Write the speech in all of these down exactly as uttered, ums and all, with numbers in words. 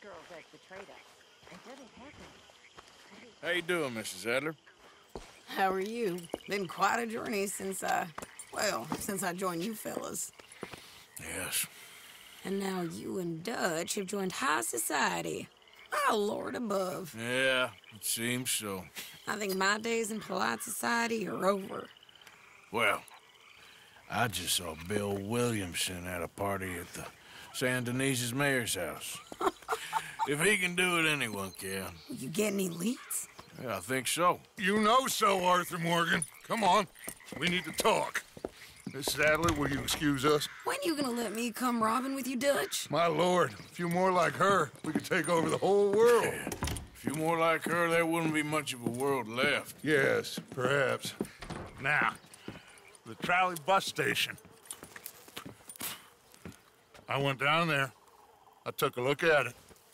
girls that betrayed us. And didn't happen. How you doing, Missus Adler? How are you? Been quite a journey since I... well, since I joined you fellas. Yes. And now you and Dutch have joined high society. Oh, Lord above. Yeah, it seems so. I think my days in polite society are over. Well, I just saw Bill Williamson at a party at the San Denise's mayor's house. If he can do it, anyone can. You get any leads? Yeah, I think so. You know so, Arthur Morgan. Come on, we need to talk. Missus Adler, will you excuse us? When you gonna let me come robbing with you, Dutch? My lord, a few more like her, we could take over the whole world. Yeah. A few more like her, there wouldn't be much of a world left. Yes, perhaps. Now, the trolley bus station. I went down there. I took a look at it.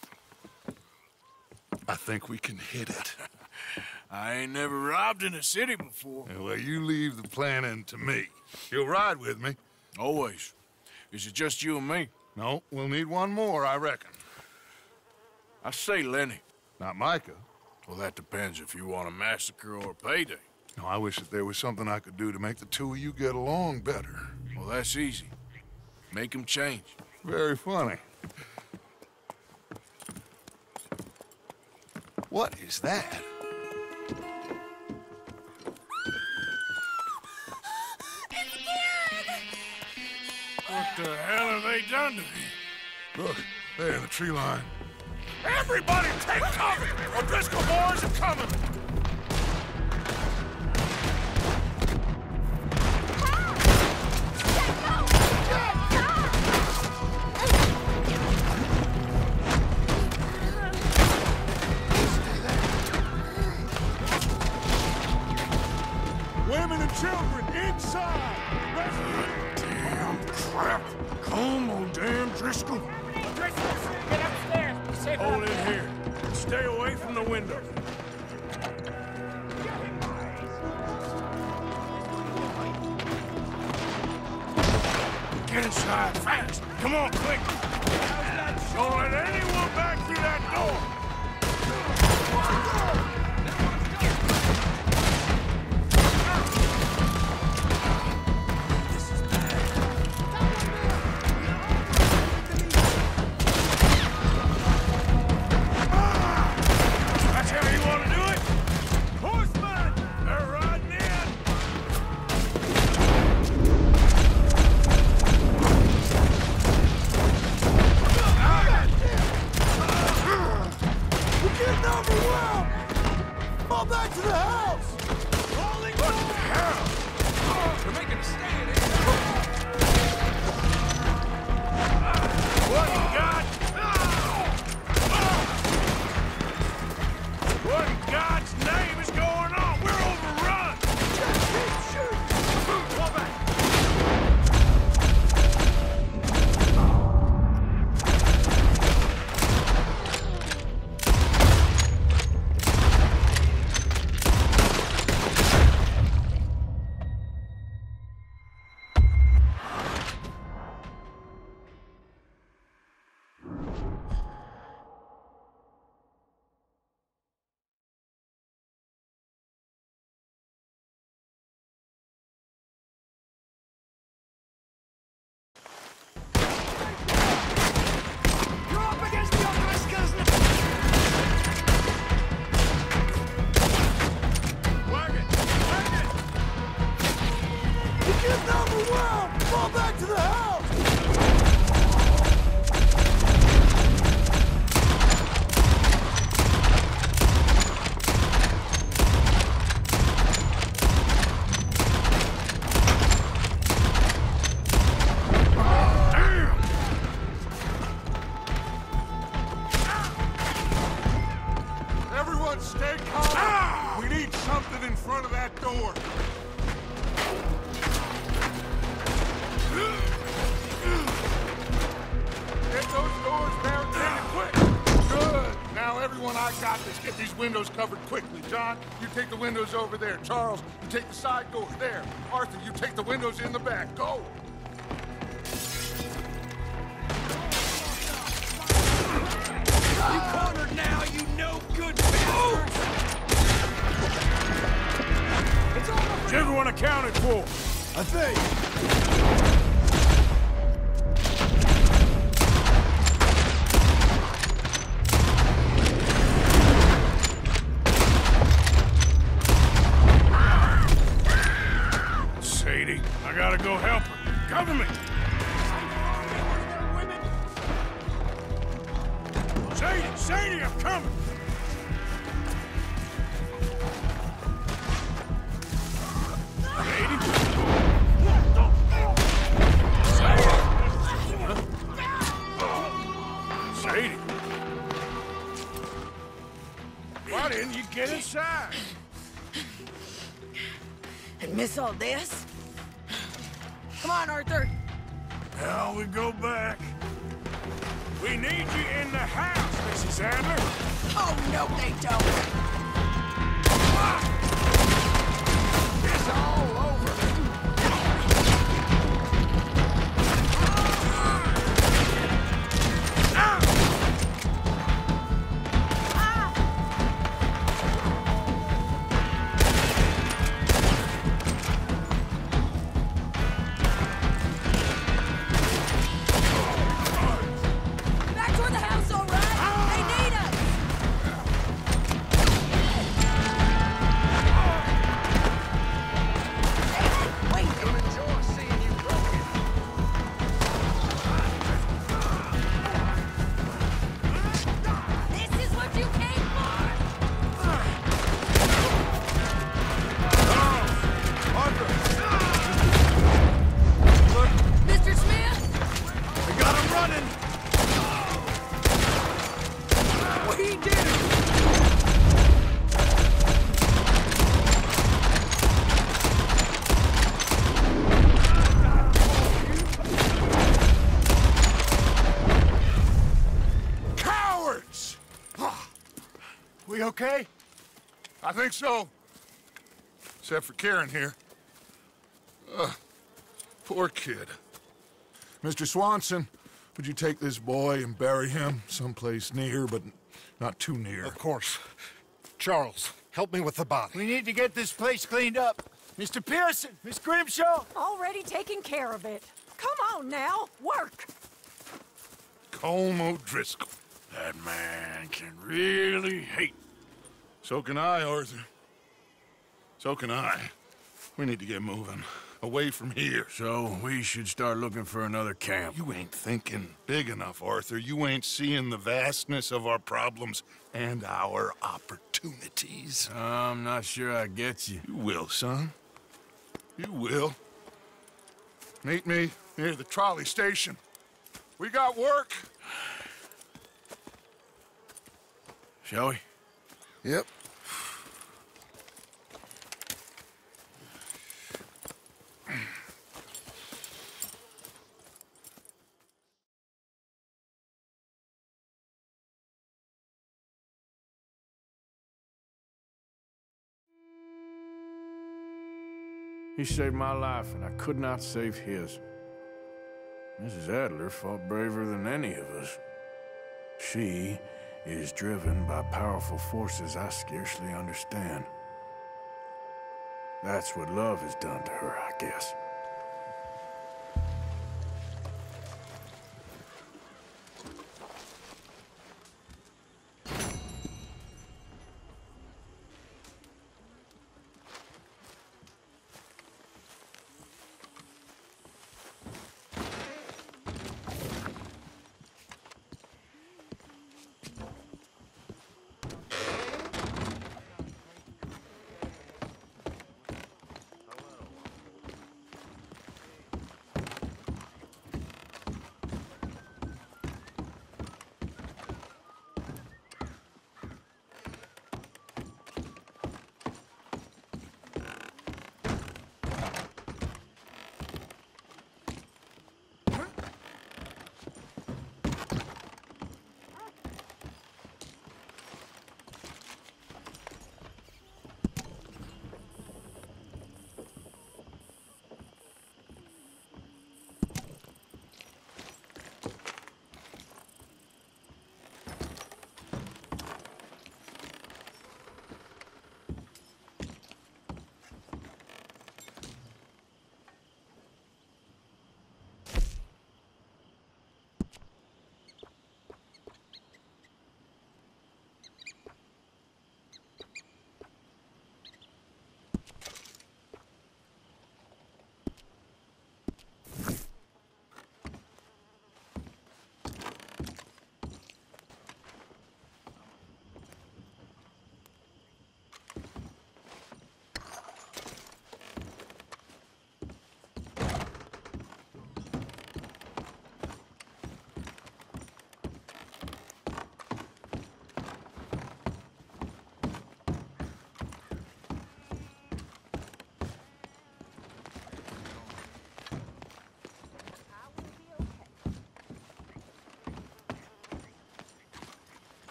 I think we can hit it. I ain't never robbed in a city before. Yeah, well, you leave the planning to me. You'll ride with me? Always. Is it just you and me? No, we'll need one more, I reckon. I say Lenny. Not Micah. Well, that depends if you want a massacre or a payday. No, I wish that there was something I could do to make the two of you get along better. Well, that's easy. Make them change. Very funny. What is that? What the hell have they done to me? Look, there in the tree line. Everybody take cover! O'Driscoll boys are coming! Women and children inside! Damn crap! Come on, damn Driscoll! Driscoll, get upstairs. Be safe Hold out in there. here. Stay away from the window. Get inside, fast! Come on, quick! Don't let anyone back through that door! That's how you want to do it? Horsemen! They're riding in! We're getting overwhelmed! Fall back to the house! What the hell? They're making a stand, What you got? What in God's name is going on? We're overrun! Keep shooting! Fall back! You're up against the O'Driscolls now. Wagon! Wagon! We're getting overwhelmed! Fall back to the house! Damn! Everyone stay calm! Ah! We need something in front of that door! Get those doors barricaded quick! Good! Now everyone, I got this. Get these windows covered quickly. John, you take the windows over there. Charles, you take the side door there. Arthur, you take the windows in the back. Go! everyone accounted for? I think. Sadie, I gotta go help her. Cover me! Sadie! Sadie, I'm coming! Sadie? Sadie? Why didn't you get inside? And miss all this? Come on, Arthur. Now we go back. We need you in the house, Missus Adler. Oh, no, they don't. It's all over. Back toward the house, all right? They need us. Wait. This is what you came for. Mister Smith? I got him running. What he do? Cowards! We okay? I think so. Except for Karen here. Ugh, poor kid. Mister Swanson, would you take this boy and bury him someplace near, but not too near? Of course. Charles, help me with the body. We need to get this place cleaned up. Mister Pearson, Miss Grimshaw. Already taking care of it. Come on now, work. Colm O'Driscoll. That man can really hate. So can I, Arthur. So can I. We need to get moving. Away from here. So we should start looking for another camp. You ain't thinking big enough, Arthur. You ain't seeing the vastness of our problems and our opportunities. I'm not sure I get you. You will, son. You will. Meet me near the trolley station. We got work. Shall we? Yep. He saved my life, and I could not save his. Missus Adler fought braver than any of us. She is driven by powerful forces I scarcely understand. That's what love has done to her, I guess.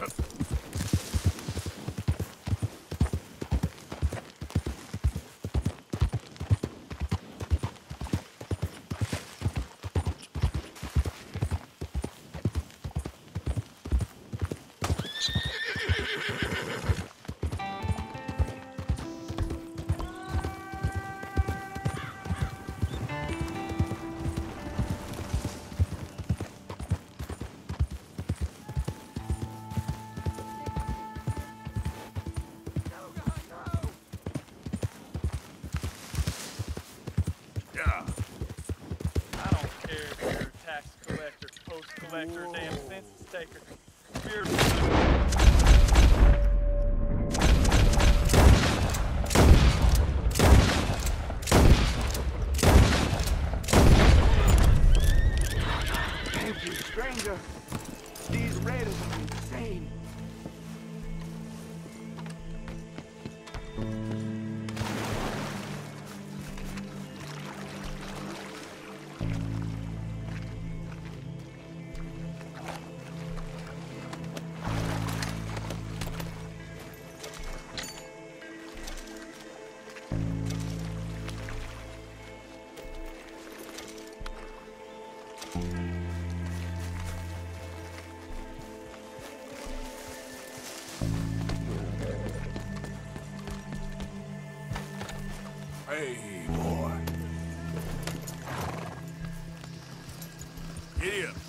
I don't care if you're a tax collector, post collector, damn census taker. If you're Thank you, stranger. These raiders are insane. Hey, boy. Giddy up.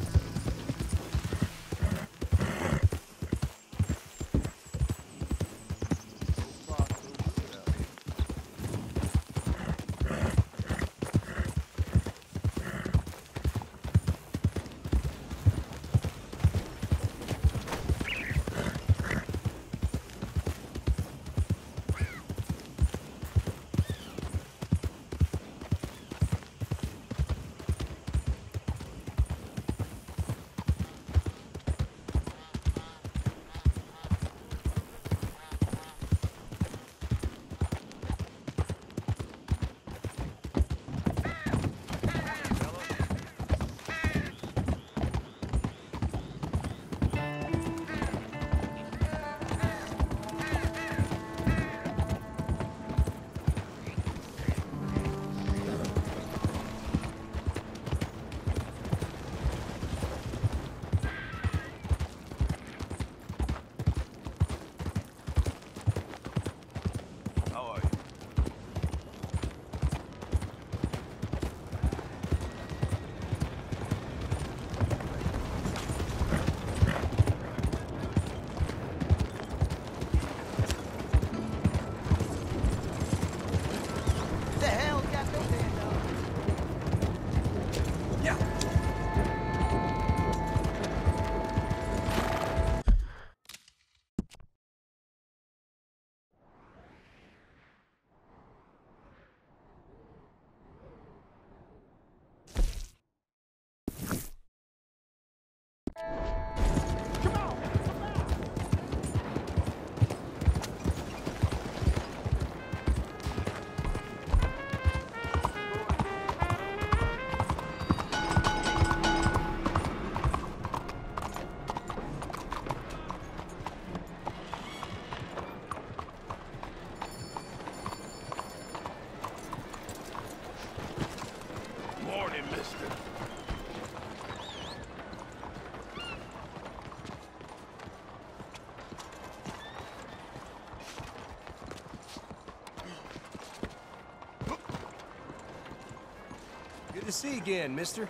Good to see you again, mister.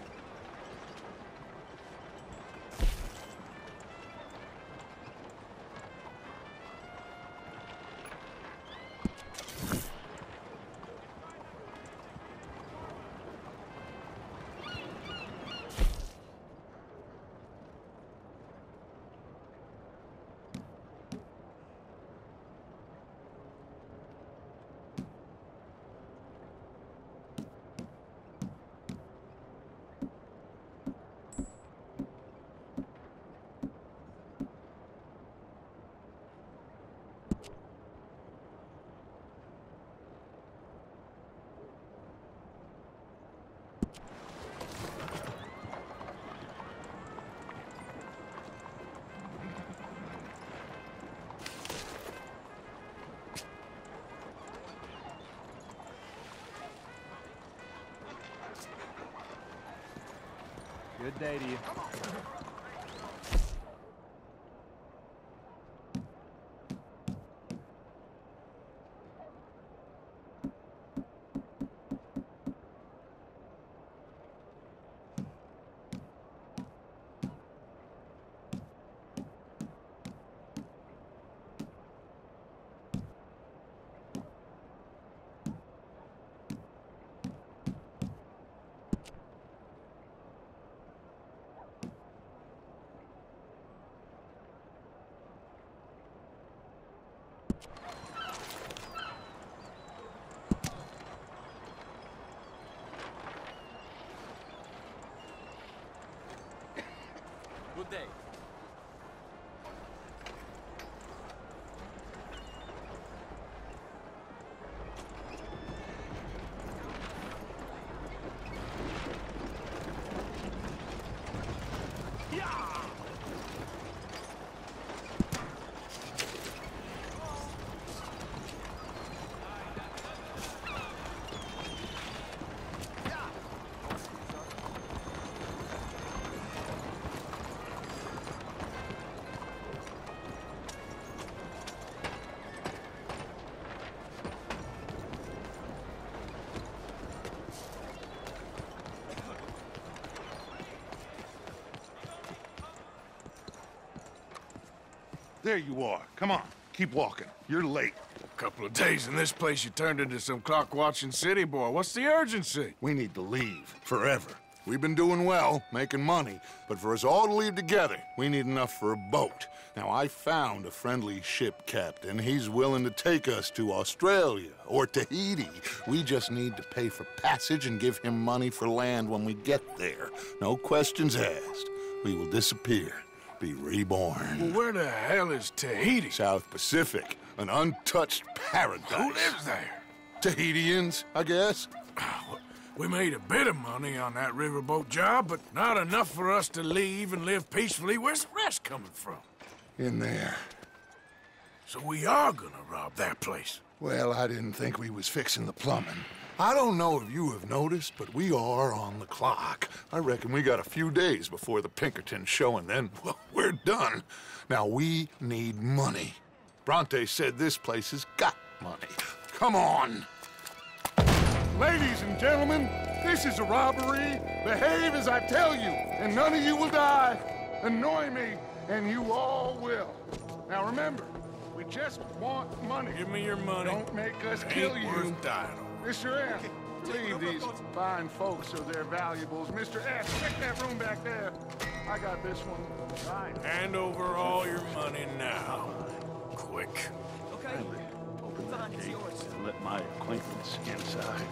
Good day to you. Good day. There you are. Come on, keep walking. You're late. A couple of days in this place, you turned into some clock-watching city boy. What's the urgency? We need to leave, forever. We've been doing well, making money, but for us all to leave together, we need enough for a boat. Now, I found a friendly ship captain. He's willing to take us to Australia or Tahiti. We just need to pay for passage and give him money for land when we get there. No questions asked. We will disappear, be reborn. Well, where the hell is Tahiti? South Pacific, an untouched paradise. Who lives there? Tahitians, I guess. We made a bit of money on that riverboat job, but not enough for us to leave and live peacefully. Where's the rest coming from? In there. So we are gonna rob that place. Well, I didn't think we was fixing the plumbing. I don't know if you have noticed, but we are on the clock. I reckon we got a few days before the Pinkerton show, and then, well, we're done. Now, we need money. Bronte said this place has got money. Come on. Ladies and gentlemen, this is a robbery. Behave as I tell you, and none of you will die. Annoy me, and you all will. Now remember, we just want money. Give me your money. Don't make us It kill ain't you. worth dying over. Mister M, leave these fine folks or their valuables. Mister S, check that room back there. I got this one. Right. Hand over all your money now. Quick. Okay. Open the gate and let my acquaintance inside.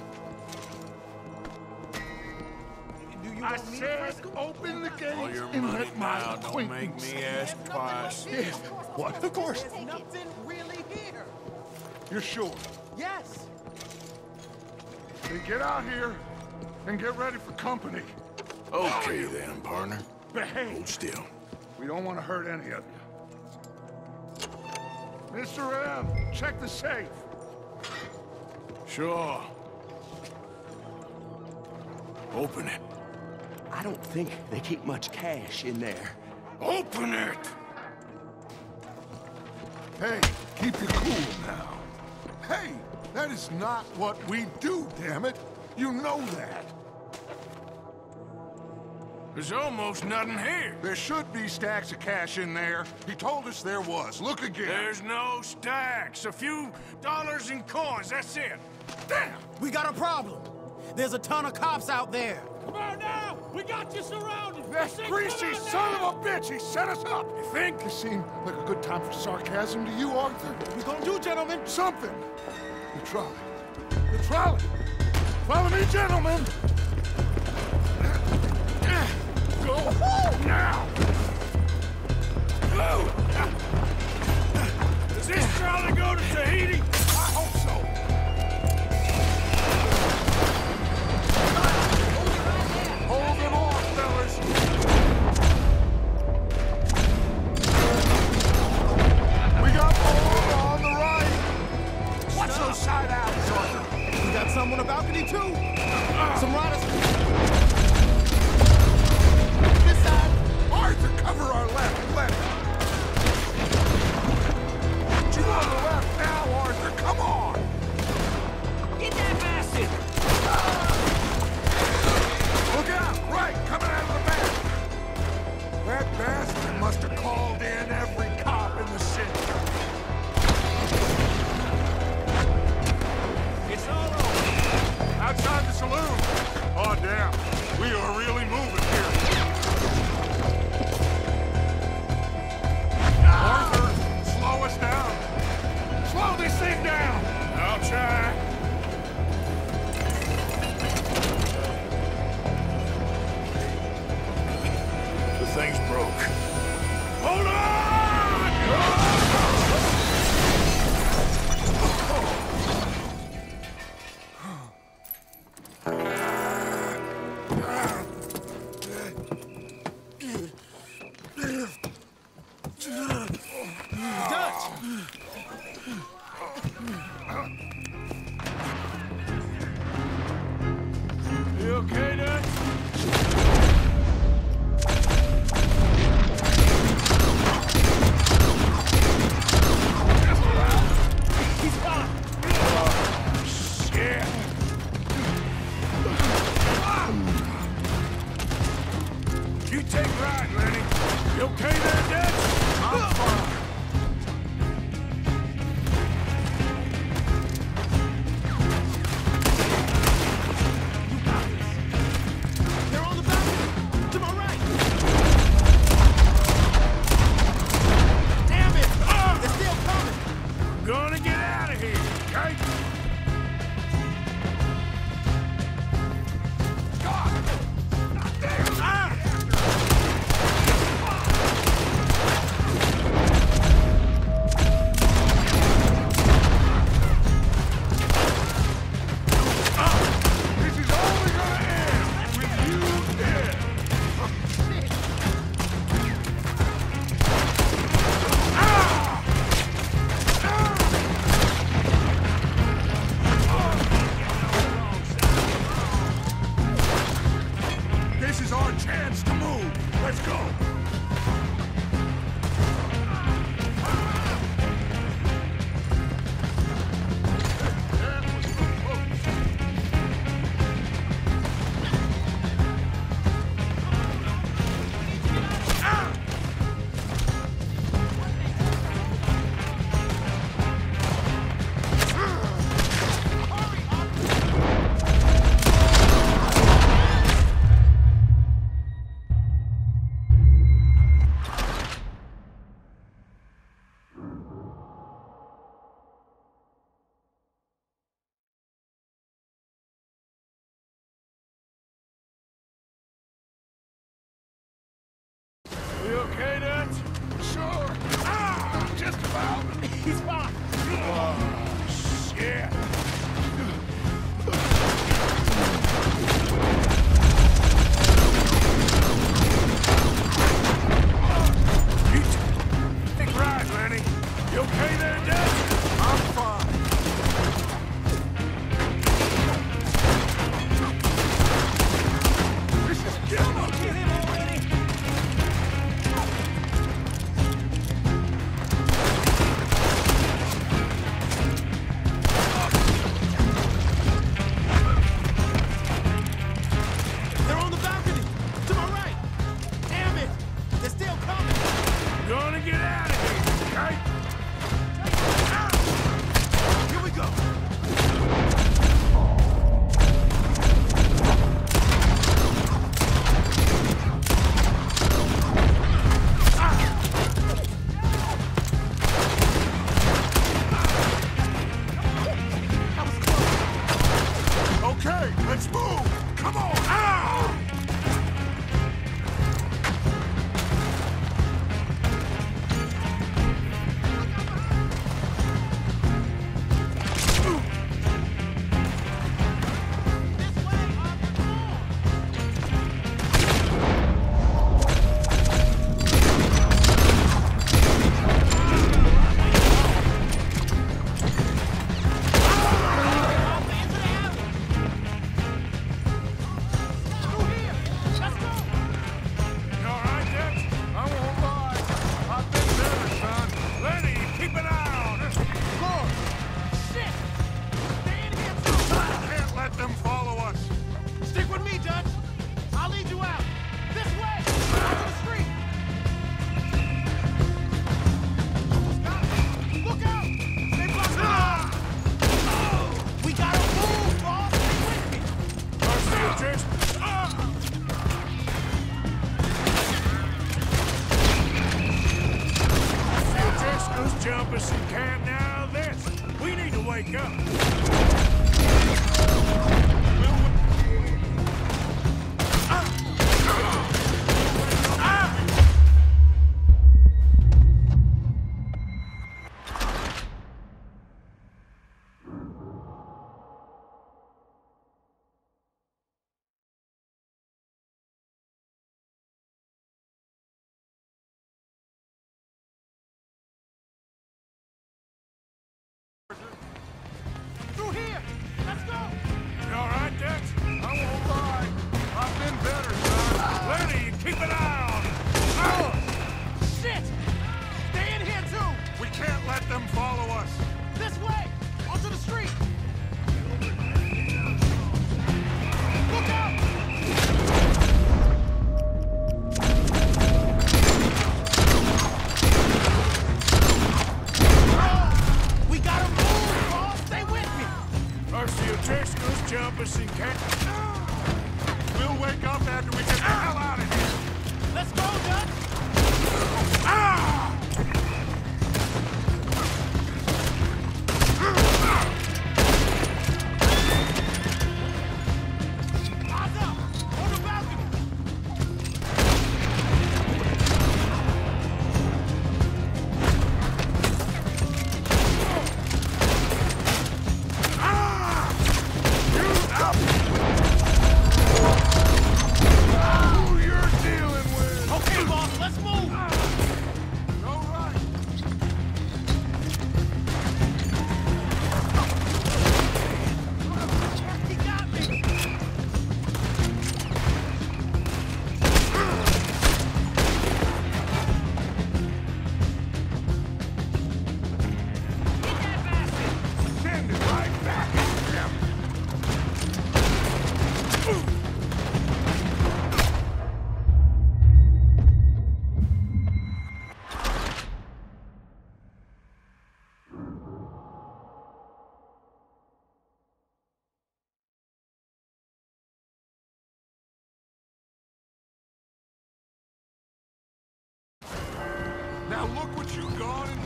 Do you I want me to said frisk 'em? open the gate All your and money let my now. Don't make acquaintance. me ask twice. Yes. What? Of course. There's nothing really here. You're sure? Yes. Then get out here and get ready for company. Okay then, partner. Behave. Hold still. We don't want to hurt any of you. Mister M, check the safe. Sure. Open it. I don't think they keep much cash in there. Open it! Hey, keep your cool now. Hey, that is not what we do, damn it. You know that. There's almost nothing here. There should be stacks of cash in there. He told us there was. Look again. There's no stacks. A few dollars in coins, that's it. Damn! We got a problem. There's a ton of cops out there. Come on now! We got you surrounded! That greasy son of a bitch, he set us up! You think? This seemed like a good time for sarcasm to you, Arthur. What we gonna do, gentlemen? Something. The trolley. The trolley. Follow me, gentlemen. Go now. Go! Does this trolley go to Tahiti? I hope so. Hold them off, fellas. We got more on the right. Watch those side alleys, Arthur. We got some on the balcony, too. Some thing's broke. Hold on! You okay, Dutch? He's gone! Oh, shit! You take right, Lenny. You okay there, Dutch? I'm fine. They're on the balcony! To my right! Damn it! Ah! They're still coming! I'm gonna get out of here, okay? God! Not there! Ah! This is only gonna end with you dead! Ah! This is our chance to move. Let's go. You okay, Dutch? Sure. Ah, just about. He's fine! Oh, shit. You take right, Lenny. You okay there, Dutch? I'm fine. This is killing me. Kill him already!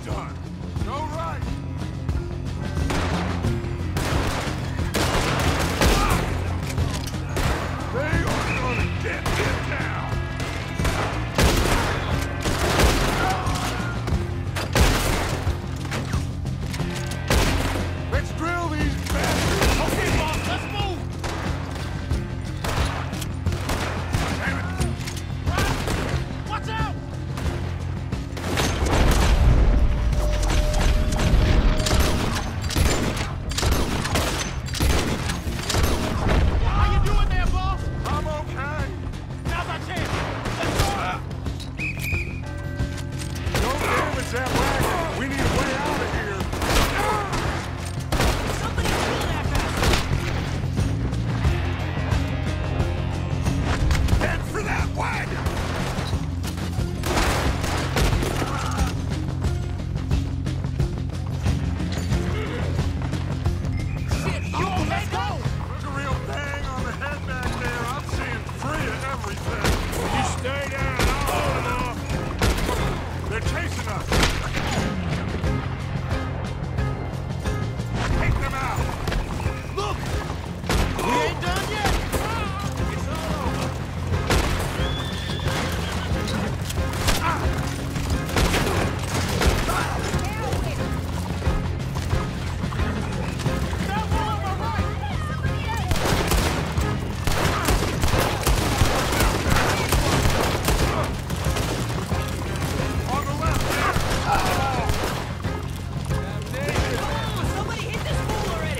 done. Go right. They are gonna get you down. Let's drill these bastards. Okay, boss, let's move. Damn it. Run. Watch out. How you doing there, boss? I'm okay. Now's our chance. Let's go. Don't damage that wagon. We need a way out of here. Somebody kill that bastard! Head for that wagon! Shit, you let's go! Look a real bang on the head back there. I'm seeing three of everything. You stay down. I'll hold them off. They're chasing us. Take them out. Look! We ain't done yet. It's all over. On the left there. Somebody hit this fool already!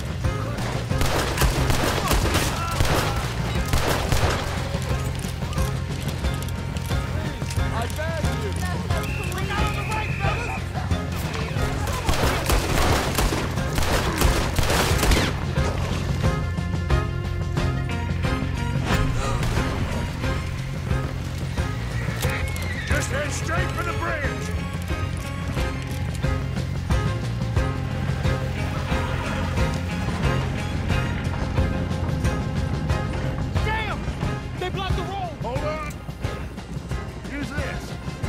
I beg you. Look out on the right, fellas! Just head straight for the bridge. Damn! They blocked the road! Hold on. Use this.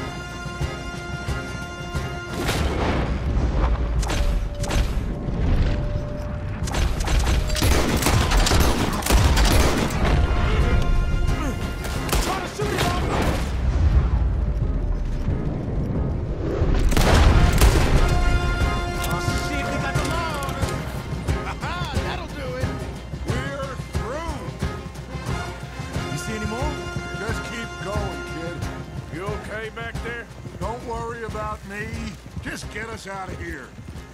Try to shoot him off! Oh, shit, they got the law on us. Aha, that'll do it. We're through. You see any more? Just keep going, kid. You okay back there? Don't worry about me. Just get us out of here.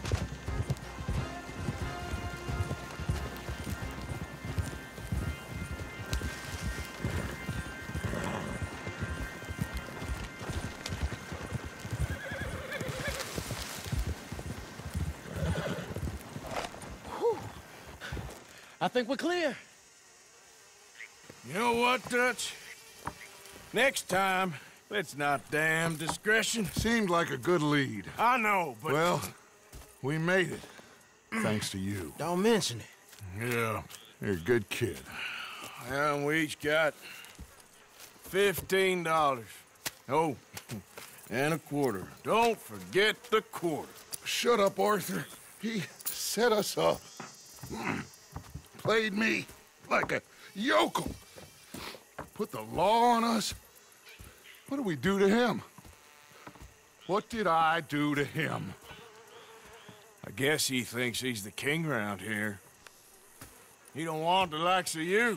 I think we're clear. You know what, Dutch? Next time, let's not damn discretion. Seemed like a good lead. I know, but... Well, we made it. Thanks to you. Don't mention it. Yeah. You're a good kid. And we each got fifteen dollars. Oh, and a quarter. Don't forget the quarter. Shut up, Arthur. He set us up. Played me like a yokel. Put the law on us. What did we do to him? What did I do to him? I guess he thinks he's the king around here. He don't want the likes of you.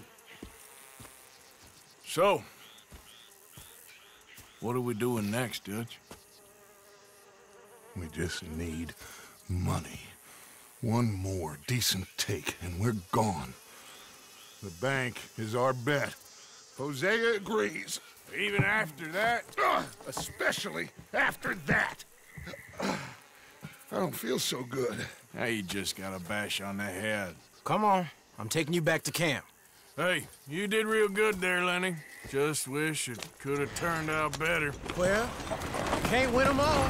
So, what are we doing next, Dutch? We just need money. One more decent take, and we're gone. The bank is our bet. Hosea agrees. Even after that? Ugh, especially after that. I don't feel so good. Now you just got a bash on the head. Come on. I'm taking you back to camp. Hey, you did real good there, Lenny. Just wish it could have turned out better. Well, can't win them all.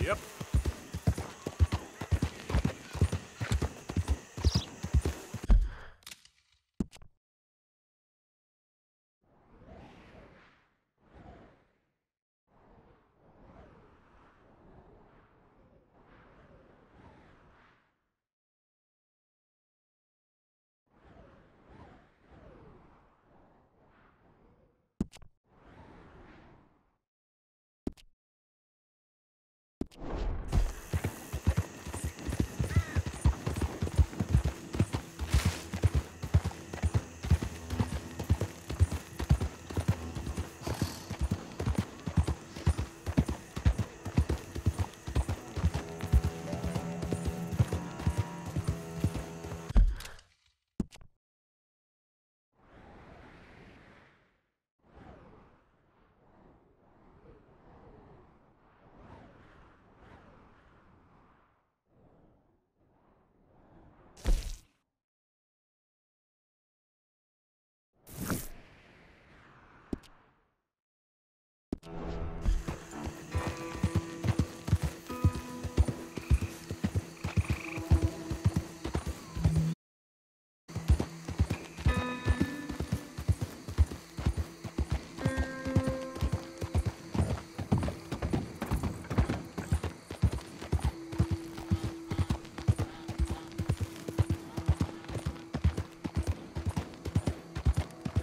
Yep.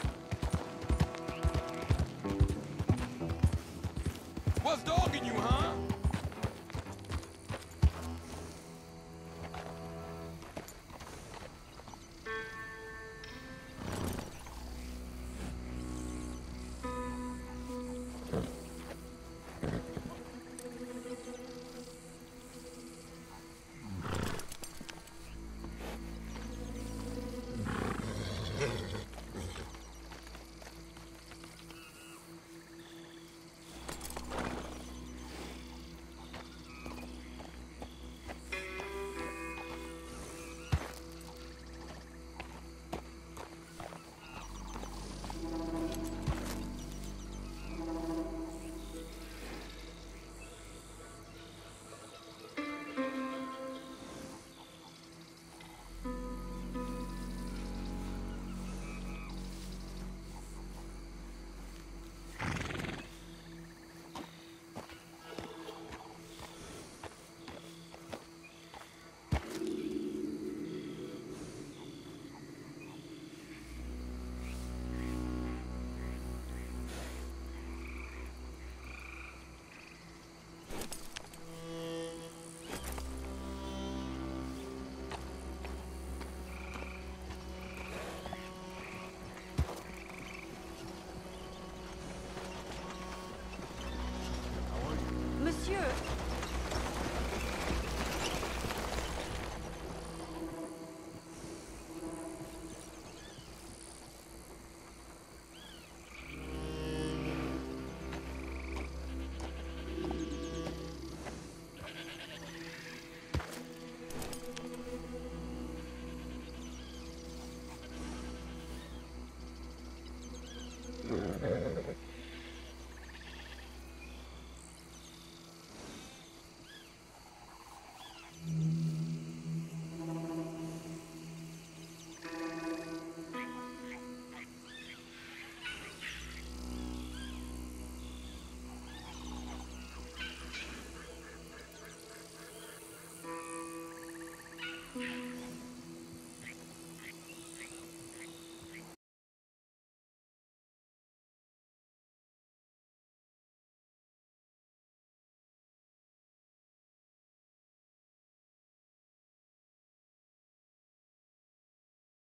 What's dogging you, huh?